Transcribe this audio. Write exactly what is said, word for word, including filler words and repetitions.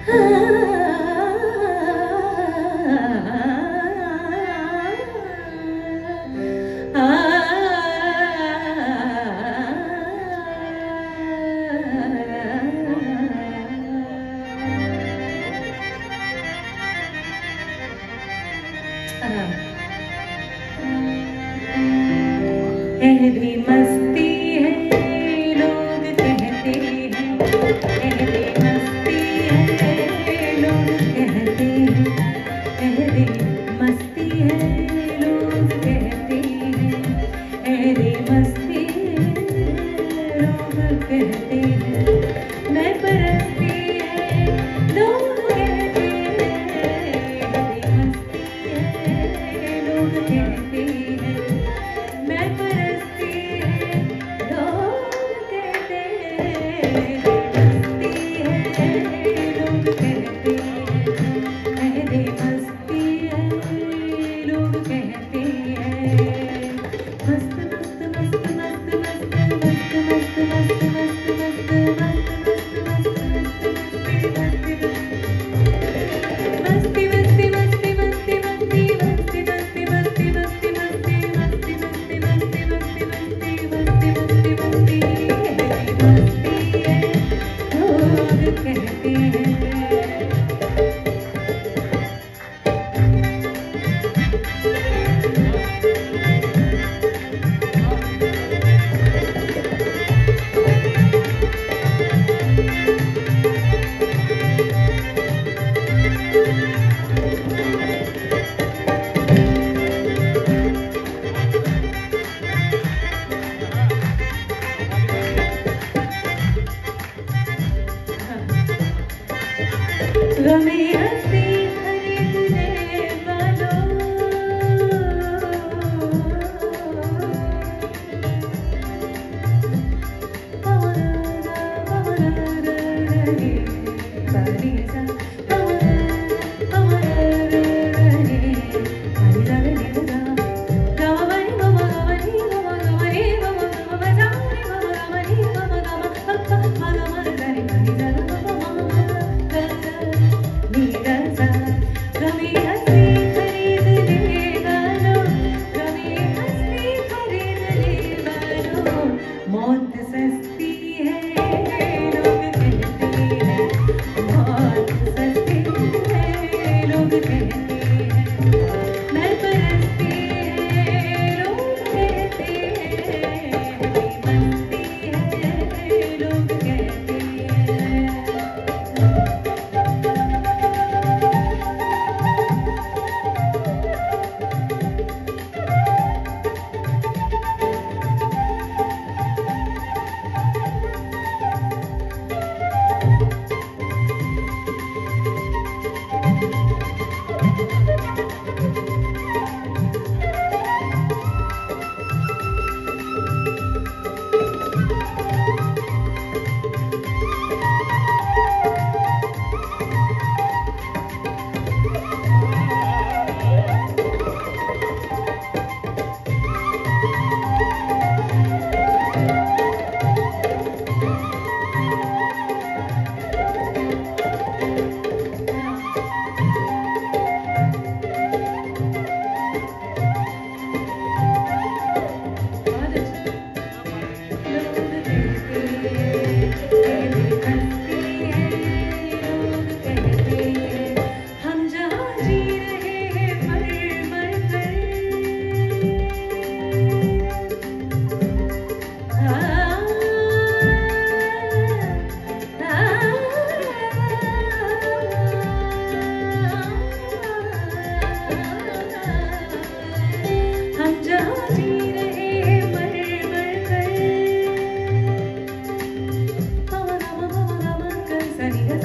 गहरी मस्ती है लोग कहते हैं, गहरी मस्ती है लोग कहते हैं, गहरी मस्ती है लोग कहते हैं, गहरी मस्ती लोग कहते हैं, मैं परस्ती है लोग कहते हैं, गहरी मस्ती है लोग कहते हैं, मैं परस्ती है लोग कहते हैं, मस्ती है लोग कहते हैं, गहरी मस्ती है लोग कहते हैं, मस्त मस्त मस्त मस्त मस्त मस्त मस्त मस्त मस्त मस्त मस्ती मस्ती मस्ती मस्ती मस्ती मस्ती मस्ती मस्ती मस्ती मस्ती मस्ती मस्ती मस्ती मस्ती मस्ती मस्ती मस्ती मस्ती मस्ती है लोग कहते हैं। गमे हंसी खरीदने वालों, मौत सस्ती है लोग कहते हैं, मौत सस्ती है लोग कहते हैं, मैं परस्ती है लोग कहते हैं, मस्ती है लोग कहते हैं। Sunny